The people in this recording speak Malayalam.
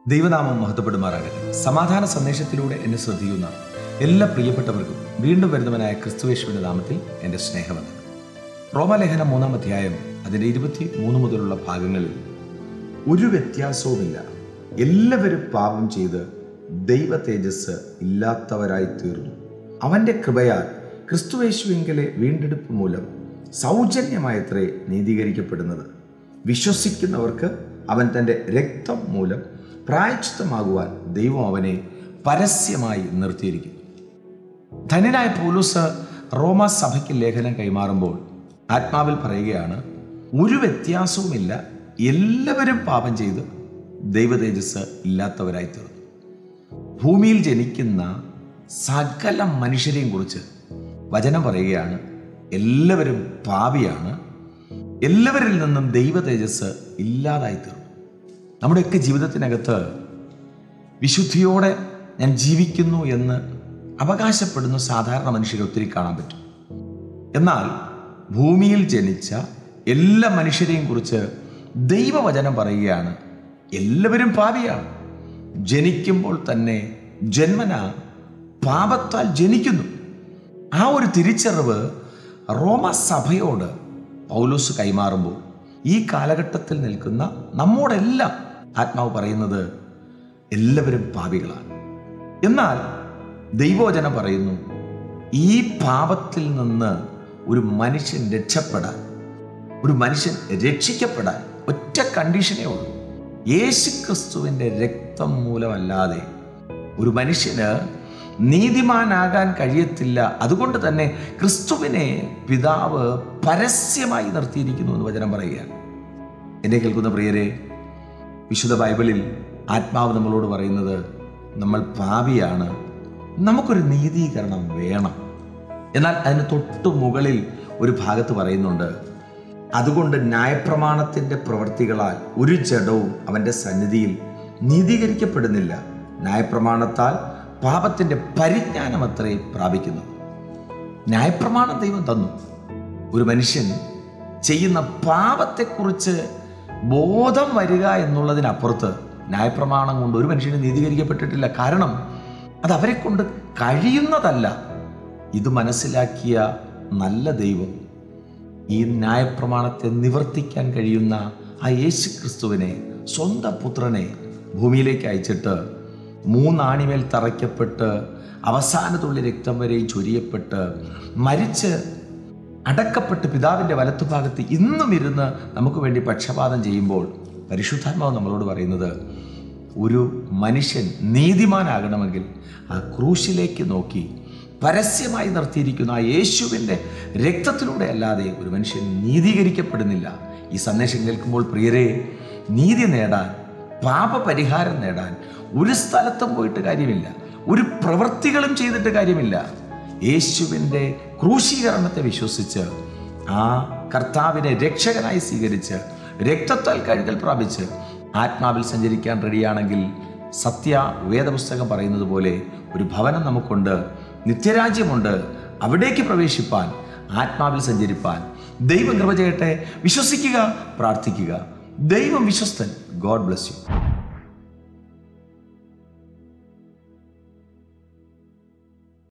ദൈവനാമം മഹത്വപ്പെടുമാറാകട്ടെ. സമാധാന സന്ദേശത്തിലൂടെ എന്നെ ശ്രദ്ധിക്കുന്ന എല്ലാ പ്രിയപ്പെട്ടവർക്കും വീണ്ടും വരുന്നവനായ ക്രിസ്തുയേശുവിന്റെ നാമത്തിൽ എൻ്റെ സ്നേഹവന്ദനം. റോമാലേഖനം 3-ാം അധ്യായം അതിൻ്റെ 23 മുതലുള്ള ഭാഗങ്ങളിൽ ഒരു വ്യത്യാസവുമില്ല, എല്ലാവരും പാപം ചെയ്ത് ദൈവ തേജസ് ഇല്ലാത്തവരായി തീർന്നു. അവൻ്റെ കൃപയാൽ ക്രിസ്തുയേശുവിങ്കലെ വീണ്ടെടുപ്പ് മൂലം സൗജന്യമായത്രേ നീതീകരിക്കപ്പെടുന്നത്. വിശ്വസിക്കുന്നവർക്ക് അവൻ തൻ്റെ രക്തം മൂലം പ്രായശ്ചിത്തമാകുവാൻ ദൈവം അവനെ പരസ്യമായി നിർത്തിയിരിക്കുന്നു. ധന്യനായ പൗലോസ് റോമാ സഭയ്ക്ക് ലേഖനം കൈമാറുമ്പോൾ ആത്മാവിൽ പറയുകയാണ്, ഒരു വ്യത്യാസവുമില്ല, എല്ലാവരും പാപം ചെയ്ത് ദൈവ തേജസ് ഇല്ലാത്തവരായി തീർന്നു. ഭൂമിയിൽ ജനിക്കുന്ന സകല മനുഷ്യരെയും കുറിച്ച് വചനം പറയുകയാണ്, എല്ലാവരും പാപിയാണ്, എല്ലാവരിൽ നിന്നും ദൈവ തേജസ് ഇല്ലാതായി തീർന്നു. നമ്മുടെയൊക്കെ ജീവിതത്തിനകത്ത് വിശുദ്ധിയോടെ ഞാൻ ജീവിക്കുന്നു എന്ന് അവകാശപ്പെടുന്ന സാധാരണ മനുഷ്യരെ ഒത്തിരി കാണാൻ പറ്റും. എന്നാൽ ഭൂമിയിൽ ജനിച്ച എല്ലാ മനുഷ്യരെയും കുറിച്ച് ദൈവവചനം പറയുകയാണ്, എല്ലാവരും പാപിയാണ്. ജനിക്കുമ്പോൾ തന്നെ ജന്മന പാപത്താൽ ജനിക്കുന്നു. ആ ഒരു തിരിച്ചറിവ് റോമ സഭയോട് പൗലോസ് കൈമാറുമ്പോൾ ഈ കാലഘട്ടത്തിൽ നിൽക്കുന്ന നമ്മോടെല്ലാം ആത്മാവ് പറയുന്നത് എല്ലാവരും പാപികളാണ്. എന്നാൽ ദൈവവചനം പറയുന്നു, ഈ പാപത്തിൽ നിന്ന് ഒരു മനുഷ്യൻ രക്ഷപ്പെടാൻ, ഒരു മനുഷ്യൻ രക്ഷിക്കപ്പെടാൻ ഒറ്റ കണ്ടീഷനേ ഉള്ളൂ. യേശുക്രിസ്തുവിൻ്റെ രക്തം മൂലമല്ലാതെ ഒരു മനുഷ്യന് നീതിമാനാകാൻ കഴിയത്തില്ല. അതുകൊണ്ട് തന്നെ ക്രിസ്തുവിനെ പിതാവ് പരസ്യമായി നിർത്തിയിരിക്കുന്നു എന്ന് വചനം പറയുകയാണ്. എന്നെ കേൾക്കുന്ന പ്രിയരെ, വിശുദ്ധ ബൈബിളിൽ ആത്മാവ് നമ്മളോട് പറയുന്നത്, നമ്മൾ പാപിയാണ്, നമുക്കൊരു നീതീകരണം വേണം. എന്നാൽ അതിന് തൊട്ടു മുകളിൽ ഒരു ഭാഗത്ത് പറയുന്നുണ്ട്, അതുകൊണ്ട് ന്യായപ്രമാണത്തിൻ്റെ പ്രവൃത്തികളാൽ ഒരു ജഡവും അവൻ്റെ സന്നിധിയിൽ നീതീകരിക്കപ്പെടുന്നില്ല. ന്യായപ്രമാണത്താൽ പാപത്തിൻ്റെ പരിജ്ഞാനം അത്രേ പ്രാപിക്കുന്നത്. ന്യായപ്രമാണം ദൈവം തന്നു. ഒരു മനുഷ്യൻ ചെയ്യുന്ന പാപത്തെക്കുറിച്ച് ബോധം വരിക എന്നുള്ളതിനപ്പുറത്ത് ന്യായപ്രമാണം കൊണ്ട് ഒരു മനുഷ്യന് നീതീകരിക്കപ്പെട്ടിട്ടില്ല. കാരണം അത് അവരെ കൊണ്ട് കഴിയുന്നതല്ല. ഇത് മനസ്സിലാക്കിയ നല്ല ദൈവം ഈ ന്യായപ്രമാണത്തെ നിവർത്തിക്കാൻ കഴിയുന്ന ആ യേശു ക്രിസ്തുവിനെ, സ്വന്തം പുത്രനെ ഭൂമിയിലേക്ക് അയച്ചിട്ട് 3 ആണിമേൽ തറയ്ക്കപ്പെട്ട് അവസാന തുള്ളി രക്തം വരെയും ചൊരിയപ്പെട്ട് മരിച്ച് അടക്കപ്പെട്ട് പിതാവിൻ്റെ വലത്തുഭാഗത്ത് ഇന്നും ഇരുന്ന് നമുക്ക് വേണ്ടി പക്ഷപാതം ചെയ്യുമ്പോൾ പരിശുദ്ധാത്മാവ് നമ്മളോട് പറയുന്നത്, ഒരു മനുഷ്യൻ നീതിമാനാകണമെങ്കിൽ ആ ക്രൂശിലേക്ക് നോക്കി പരസ്യമായി നിർത്തിയിരിക്കുന്ന ആ യേശുവിൻ്റെ രക്തത്തിലൂടെ അല്ലാതെ ഒരു മനുഷ്യൻ നീതീകരിക്കപ്പെടുന്നില്ല. ഈ സന്ദേശം കേൾക്കുമ്പോൾ പ്രിയരെ, നീതി നേടാൻ, പാപപരിഹാരം നേടാൻ ഒരു സ്ഥലത്തും പോയിട്ട് കാര്യമില്ല, ഒരു പ്രവൃത്തികളും ചെയ്തിട്ട് കാര്യമില്ല. യേശുവിൻ്റെ ക്രൂശീകരണത്തെ വിശ്വസിച്ച് ആ കർത്താവിനെ രക്ഷകനായി സ്വീകരിച്ച് രക്തത്താൽ കഴുകൽ പ്രാപിച്ച് ആത്മാവിൽ സഞ്ചരിക്കാൻ റെഡിയാണെങ്കിൽ സത്യ വേദപുസ്തകം പറയുന്നത് പോലെ ഒരു ഭവനം നമുക്കുണ്ട്, നിത്യരാജ്യമുണ്ട്. അവിടേക്ക് പ്രവേശിപ്പാൻ, ആത്മാവിൽ സഞ്ചരിപ്പാൻ ദൈവം കൃപ ചെയ്യട്ടെ. വിശ്വസിക്കുക, പ്രാർത്ഥിക്കുക. ദൈവം വിശ്വസ്തൻ. God bless U.